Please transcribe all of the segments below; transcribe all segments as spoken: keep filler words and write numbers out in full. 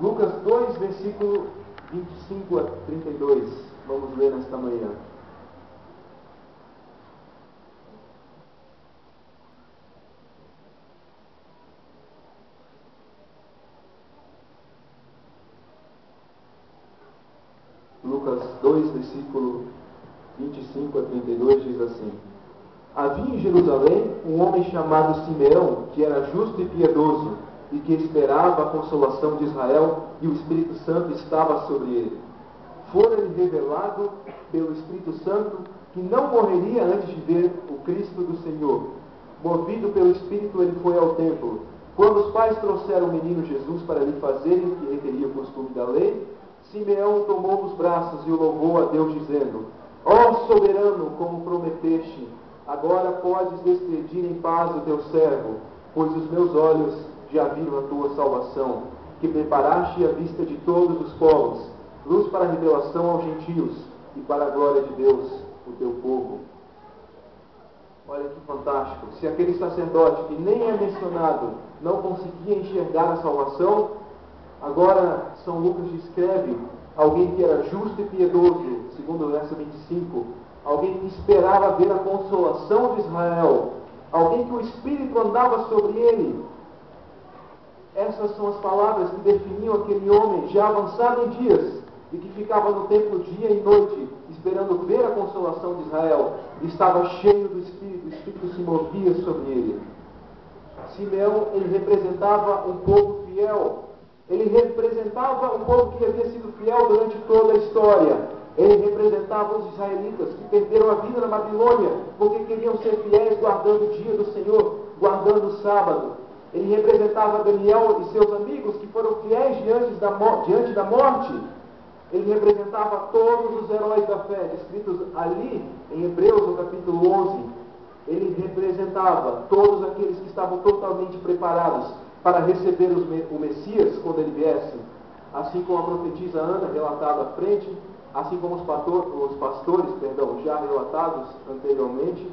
Lucas dois, versículo vinte e cinco a trinta e dois. Vamos ler nesta manhã. Lucas dois, versículo vinte e cinco a trinta e dois diz assim: Havia em Jerusalém um homem chamado Simeão, que era justo e piedoso, e que esperava a consolação de Israel, e o Espírito Santo estava sobre ele. Fora-lhe revelado pelo Espírito Santo que não morreria antes de ver o Cristo do Senhor. Movido pelo Espírito, ele foi ao templo. Quando os pais trouxeram o menino Jesus para lhe fazerem o que requeria o costume da lei, Simeão o tomou nos braços e o louvou a Deus, dizendo: Ó soberano, como prometeste, agora podes despedir em paz o teu servo, pois os meus olhos já viram a tua salvação, que preparaste à vista de todos os povos, luz para a revelação aos gentios e para a glória de Deus, o teu povo. Olha que fantástico. Se aquele sacerdote que nem é mencionado não conseguia enxergar a salvação, agora São Lucas descreve alguém que era justo e piedoso, segundo o verso vinte e cinco, alguém que esperava ver a consolação de Israel, alguém que o Espírito andava sobre ele. Essas são as palavras que definiam aquele homem já avançado em dias e que ficava no templo dia e noite, esperando ver a consolação de Israel. Estava cheio do Espírito, o Espírito se movia sobre ele. Simeão, ele representava um povo fiel. Ele representava um povo que havia sido fiel durante toda a história. Ele representava os israelitas que perderam a vida na Babilônia, porque queriam ser fiéis guardando o dia do Senhor, guardando o sábado. Ele representava Daniel e seus amigos que foram fiéis diante da, diante da morte. Ele representava todos os heróis da fé, descritos ali em Hebreus, no capítulo onze. Ele representava todos aqueles que estavam totalmente preparados para receber os, o Messias quando ele viesse. Assim como a profetisa Ana, relatada à frente, assim como os, pastor, os pastores, perdão, já relatados anteriormente.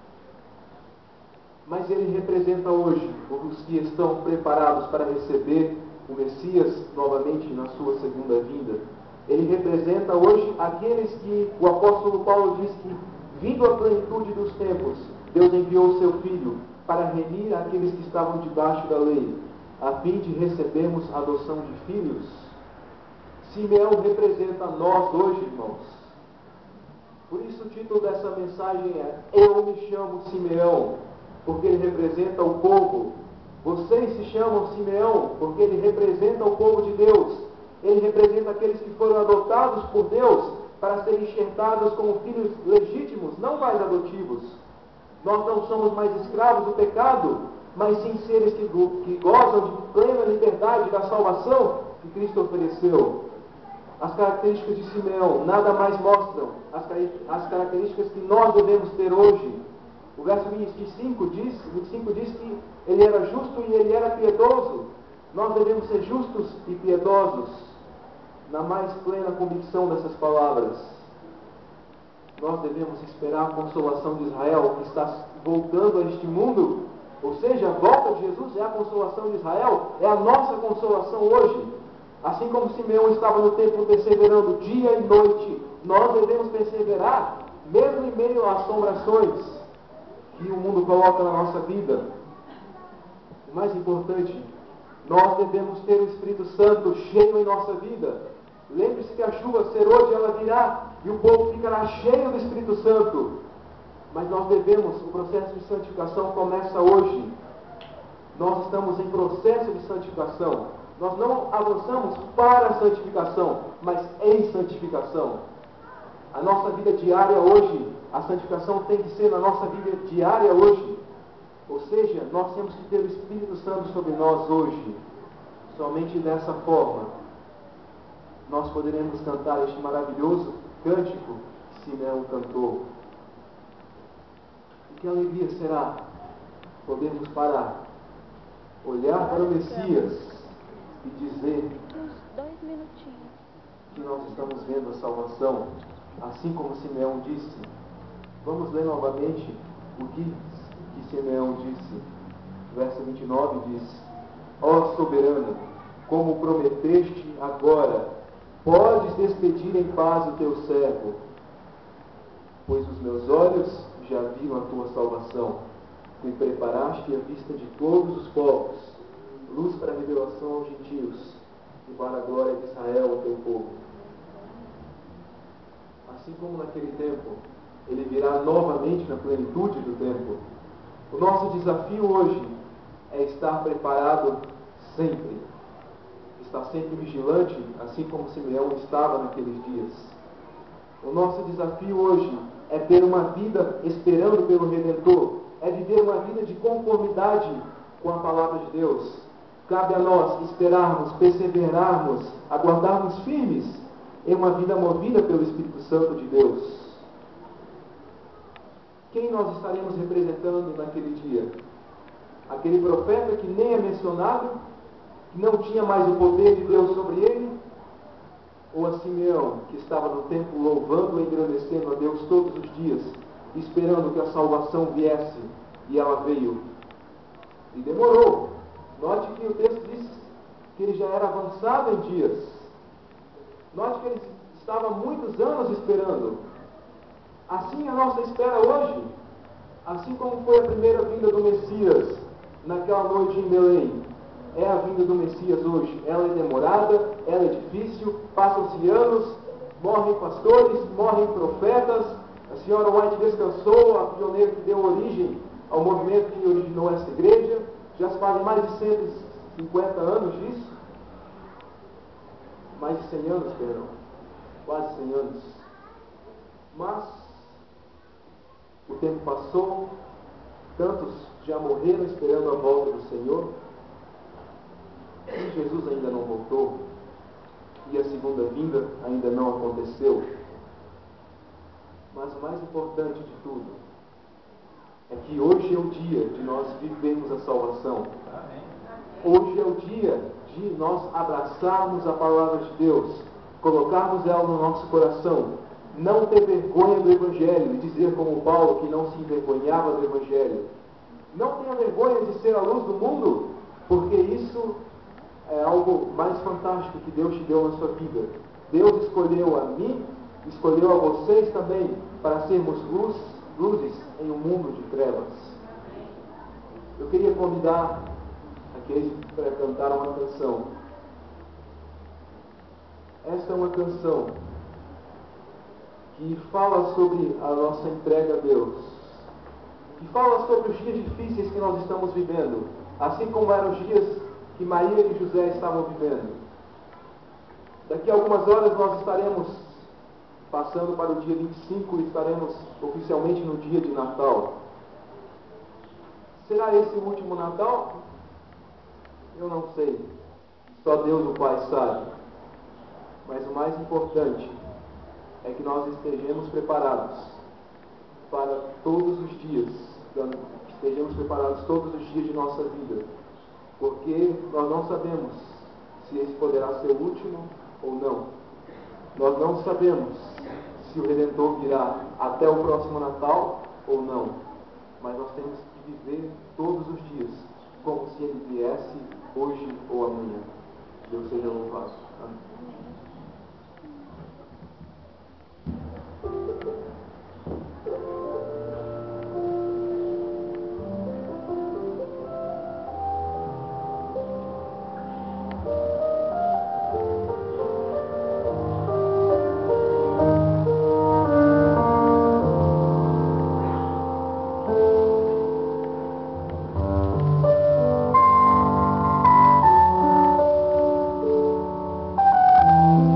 Mas ele representa hoje os que estão preparados para receber o Messias novamente na sua segunda vinda. Ele representa hoje aqueles que o apóstolo Paulo diz que, vindo a plenitude dos tempos, Deus enviou o seu Filho para remir aqueles que estavam debaixo da lei, a fim de recebermos a adoção de filhos. Simeão representa nós hoje, irmãos. Por isso o título dessa mensagem é Eu me chamo Simeão, porque ele representa o povo. Vocês se chamam Simeão, porque ele representa o povo de Deus. Ele representa aqueles que foram adotados por Deus para serem enxertados como filhos legítimos, não mais adotivos. Nós não somos mais escravos do pecado, mas sim seres que, que gozam de plena liberdade da salvação que Cristo ofereceu. As características de Simeão nada mais mostram as, as características que nós devemos ter hoje. O verso vinte e cinco diz, vinte e cinco diz que ele era justo e ele era piedoso. Nós devemos ser justos e piedosos, na mais plena convicção dessas palavras. Nós devemos esperar a consolação de Israel, que está voltando a este mundo. Ou seja, a volta de Jesus é a consolação de Israel, é a nossa consolação hoje. Assim como Simeão estava no templo perseverando dia e noite, nós devemos perseverar, mesmo em meio às assombrações que o mundo coloca na nossa vida. O mais importante, nós devemos ter o Espírito Santo cheio em nossa vida. Lembre-se que a chuva serôdia ela virá e o povo ficará cheio do Espírito Santo. Mas nós devemos, o processo de santificação começa hoje. Nós estamos em processo de santificação. Nós não avançamos para a santificação, mas em santificação. A nossa vida diária hoje, a santificação tem que ser na nossa vida diária hoje. Ou seja, nós temos que ter o Espírito Santo sobre nós hoje. Somente dessa forma nós poderemos cantar este maravilhoso cântico que Simeão cantou. E que alegria será podermos parar, olhar para o Messias e dizer que nós estamos vendo a salvação, assim como Simeão disse. Vamos ler novamente o que, que Simeão disse. Verso vinte e nove diz: Ó soberano, como prometeste agora, podes despedir em paz o teu servo, pois os meus olhos já viram a tua salvação, que preparaste à vista de todos os povos, luz para a revelação aos gentios, e para a glória de Israel, o teu povo. Assim como naquele tempo, ele virá novamente na plenitude do tempo. O nosso desafio hoje é estar preparado sempre. Estar sempre vigilante, assim como Simeão estava naqueles dias. O nosso desafio hoje é ter uma vida esperando pelo Redentor. É viver uma vida de conformidade com a palavra de Deus. Cabe a nós esperarmos, perseverarmos, aguardarmos firmes em uma vida movida pelo Espírito Santo de Deus. Quem nós estaremos representando naquele dia? Aquele profeta que nem é mencionado, que não tinha mais o poder de Deus sobre ele? Ou a Simeão, que estava no templo louvando e engrandecendo a Deus todos os dias, esperando que a salvação viesse, e ela veio? E demorou. Note que o texto diz que ele já era avançado em dias. Note que ele estava há muitos anos esperando. Assim é a nossa espera hoje. Assim como foi a primeira vinda do Messias naquela noite em Belém, é a vinda do Messias hoje. Ela é demorada, ela é difícil, passam-se anos, morrem pastores, morrem profetas. A senhora White descansou, a pioneira que deu origem ao movimento que originou essa igreja. Já se fazem mais de cento e cinquenta anos disso. Mais de cem anos, perdão. Quase cem anos. Mas o tempo passou, tantos já morreram esperando a volta do Senhor, e Jesus ainda não voltou, e a segunda vinda ainda não aconteceu. Mas o mais importante de tudo é que hoje é o dia de nós vivermos a salvação. Hoje é o dia de nós abraçarmos a palavra de Deus, colocarmos ela no nosso coração, não ter vergonha do Evangelho, e dizer como Paulo que não se envergonhava do Evangelho. Não tenha vergonha de ser a luz do mundo, porque isso é algo mais fantástico que Deus te deu na sua vida. Deus escolheu a mim, escolheu a vocês também, para sermos luz, luzes em um mundo de trevas. Eu queria convidar aqueles para cantar uma canção. Esta é uma canção que fala sobre a nossa entrega a Deus, que fala sobre os dias difíceis que nós estamos vivendo, assim como eram os dias que Maria e José estavam vivendo. Daqui a algumas horas nós estaremos passando para o dia vinte e cinco e estaremos oficialmente no dia de Natal. Será esse o último Natal? Eu não sei. Só Deus, o Pai, sabe. Mas o mais importante é que nós estejamos preparados para todos os dias, estejamos preparados todos os dias de nossa vida, porque nós não sabemos se esse poderá ser o último ou não. Nós não sabemos se o Redentor virá até o próximo Natal ou não, mas nós temos que viver todos os dias como se ele viesse hoje ou amanhã. Deus seja louvado. Amém. Thank you.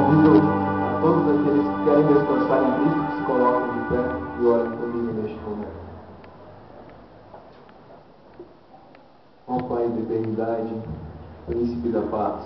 convido a todos aqueles que querem descansar em Cristo que se coloquem de pé e orem comigo neste momento. Ó Pai da eternidade, Príncipe da paz,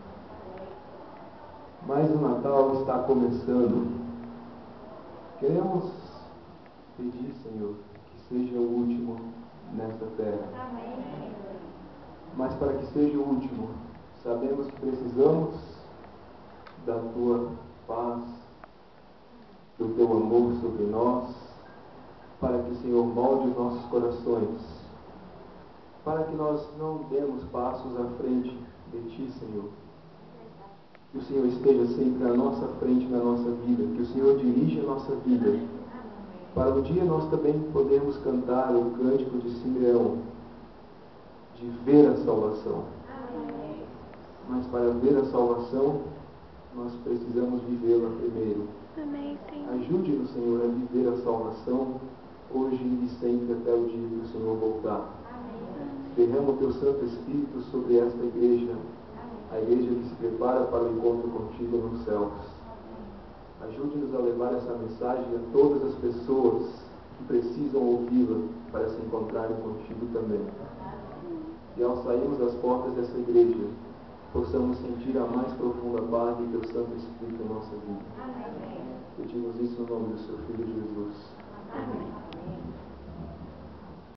mais o Natal está começando. Queremos pedir, Senhor, que seja o último nesta terra. Amém. Mas para que seja o último, sabemos que precisamos da Tua paz, do Teu amor sobre nós, para que o Senhor molde os nossos corações, para que nós não demos passos à frente de Ti, Senhor. Que o Senhor esteja sempre à nossa frente na nossa vida, que o Senhor dirija a nossa vida, para um dia nós também podermos cantar o cântico de Simeão, de ver a salvação. Mas para ver a salvação, nós precisamos vivê-la primeiro. Ajude-nos, Senhor, a viver a salvação hoje e sempre até o dia que o Senhor voltar. Derrama o Teu Santo Espírito sobre esta igreja, a igreja que se prepara para o encontro contigo nos céus. Ajude-nos a levar essa mensagem a todas as pessoas que precisam ouvi-la para se encontrarem contigo também. E ao sairmos das portas dessa igreja, possamos sentir a mais profunda paz de Teu Santo Espírito em nossa vida. Amém. Pedimos isso no nome do Seu Filho Jesus. Amém.